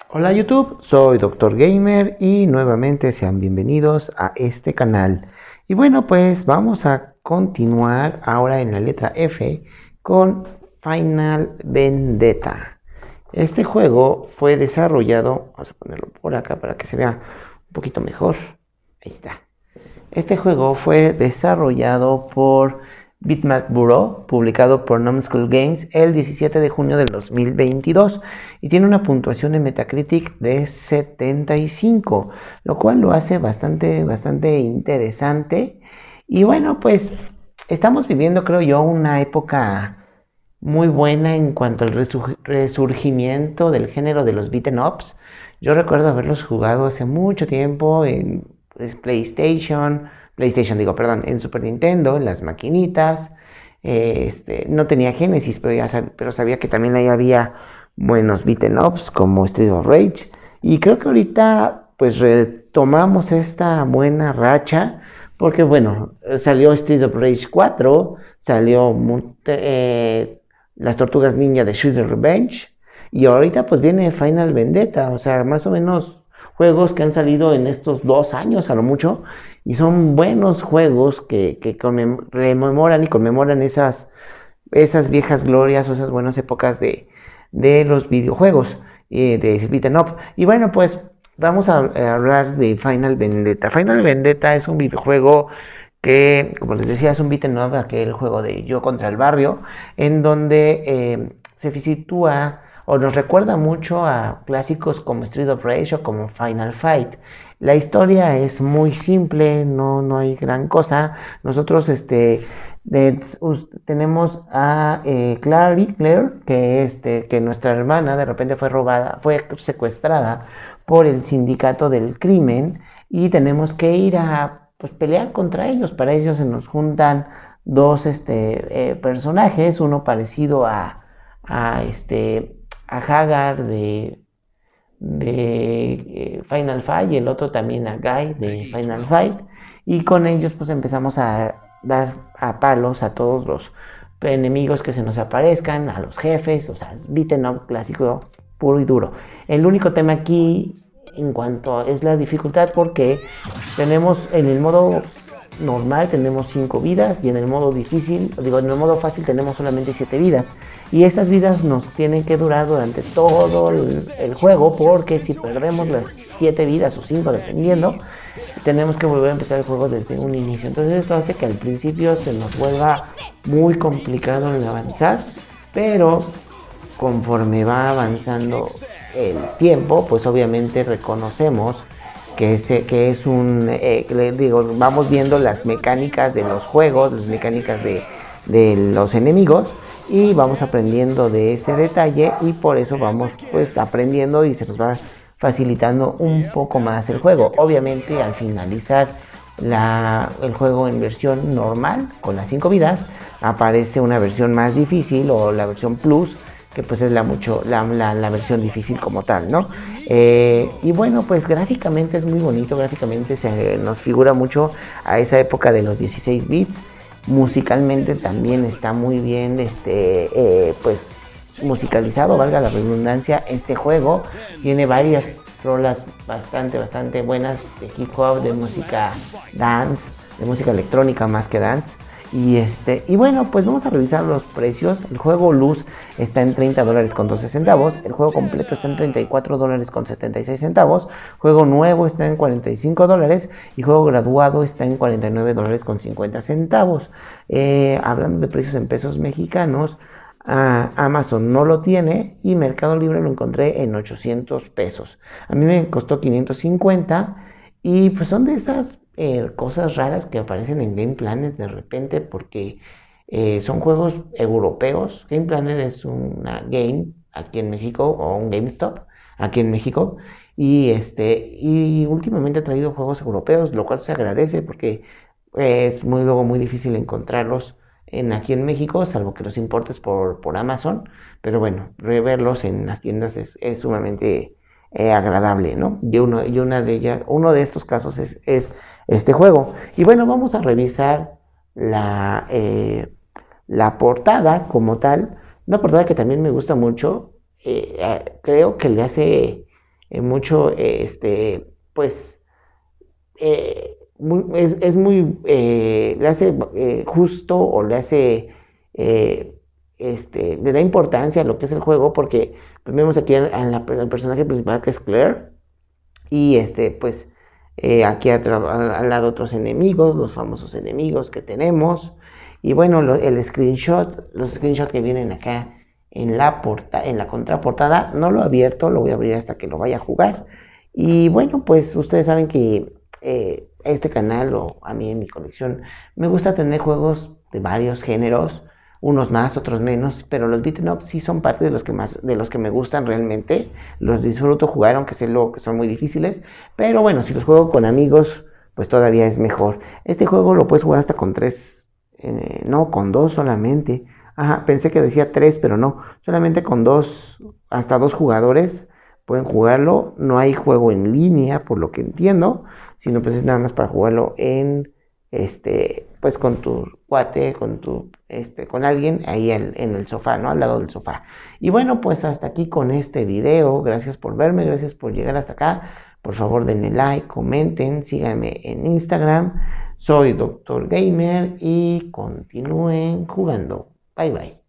Hola YouTube, soy Doctor Gamer y nuevamente sean bienvenidos a este canal. Y bueno, pues vamos a continuar ahora en la letra F con Final Vendetta. Este juego fue desarrollado, vamos a ponerlo por acá para que se vea un poquito mejor. Ahí está. Este juego fue desarrollado por Bitmap Bureau, publicado por Numskull Games el 17 de junio del 2022 y tiene una puntuación en Metacritic de 75, lo cual lo hace bastante interesante. Y bueno, pues estamos viviendo, creo yo, una época muy buena en cuanto al resurgimiento del género de los beaten ups. Yo recuerdo haberlos jugado hace mucho tiempo en PlayStation digo, perdón, en Super Nintendo, en las maquinitas. No tenía Genesis, pero sabía que también ahí había buenos beaten ups como Street of Rage. Y creo que ahorita pues retomamos esta buena racha porque bueno, salió Street of Rage 4, salió las Tortugas Ninja de Shredder's Revenge. Y ahorita pues viene Final Vendetta, o sea, más o menos juegos que han salido en estos 2 años a lo mucho. Y son buenos juegos que rememoran y conmemoran esas viejas glorias o esas buenas épocas de los videojuegos, de beat'em up. Y bueno, pues vamos a hablar de Final Vendetta. Final Vendetta es un videojuego que, como les decía, es un beat'em up, aquel juego de yo contra el barrio, en donde se sitúa o nos recuerda mucho a clásicos como Street of Rage o como Final Fight. La historia es muy simple, no hay gran cosa. Nosotros tenemos a Claire, que nuestra hermana de repente fue secuestrada por el sindicato del crimen y tenemos que ir a pues, pelear contra ellos. Para ello se nos juntan dos personajes, uno parecido a Hagar de Final Fight y el otro también a Guy de Final Fight. Y con ellos pues empezamos a dar a palos a todos los enemigos que se nos aparezcan, a los jefes, o sea, es beaten up clásico puro y duro. El único tema aquí en cuanto es la dificultad, porque tenemos en el modo normal tenemos 5 vidas y en el modo difícil, digo, en el modo fácil tenemos solamente 7 vidas. Y esas vidas nos tienen que durar durante todo el juego, porque si perdemos las 7 vidas o 5 dependiendo, tenemos que volver a empezar el juego desde un inicio. Entonces esto hace que al principio se nos vuelva muy complicado en avanzar, pero conforme va avanzando el tiempo, pues obviamente reconocemos que es vamos viendo las mecánicas de los juegos, las mecánicas de los enemigos y vamos aprendiendo de ese detalle y por eso vamos pues aprendiendo y se nos va facilitando un poco más el juego. Obviamente al finalizar el juego en versión normal con las 5 vidas aparece una versión más difícil o la versión plus, que pues es la versión difícil como tal, ¿no? Y bueno, pues gráficamente es muy bonito, gráficamente se nos figura mucho a esa época de los 16 bits, musicalmente también está muy bien, pues musicalizado, valga la redundancia. Este juego tiene varias rolas bastante buenas de hip hop, de música dance, de música electrónica más que dance. Y bueno, pues vamos a revisar los precios. El juego Luz está en $30 con 12 centavos. El juego completo está en $34 con 76 centavos. Juego nuevo está en $45. Y juego graduado está en $49 con 50 centavos. Hablando de precios en pesos mexicanos, Amazon no lo tiene y Mercado Libre lo encontré en 800 pesos. A mí me costó 550 y pues son de esas cosas raras que aparecen en Game Planet de repente, porque son juegos europeos. Game Planet es una game aquí en México, o un GameStop aquí en México, y últimamente ha traído juegos europeos, lo cual se agradece porque es luego muy difícil encontrarlos aquí en México, salvo que los importes por Amazon. Pero bueno, reverlos en las tiendas es sumamente agradable, ¿no? Uno de estos casos es este juego. Y bueno, vamos a revisar la portada como tal. Una portada que también me gusta mucho. Creo que le hace mucho, pues, es muy, le hace justo o le hace, le da importancia a lo que es el juego porque pues, vemos aquí al personaje principal que es Claire y pues aquí al lado otros enemigos, los famosos enemigos que tenemos. Y bueno, los screenshots que vienen acá en la contraportada, no lo he abierto, lo voy a abrir hasta que lo vaya a jugar. Y bueno, pues ustedes saben que este canal o a mí en mi colección me gusta tener juegos de varios géneros, unos más, otros menos, pero los beat'em up sí son parte de los que más, de los que me gustan realmente. Los disfruto jugar, aunque sé lo que son muy difíciles, pero bueno, si los juego con amigos, pues todavía es mejor. Este juego lo puedes jugar hasta con tres, no, con dos solamente. Ajá, pensé que decía tres, pero no, solamente con dos, hasta dos jugadores pueden jugarlo. No hay juego en línea, por lo que entiendo, sino pues es nada más para jugarlo pues con tu cuate, con alguien ahí en el sofá, ¿no? Al lado del sofá. Y bueno, pues hasta aquí con este video. Gracias por verme, gracias por llegar hasta acá. Por favor, denle like, comenten, síganme en Instagram. Soy Doctor Gamer y continúen jugando. Bye bye.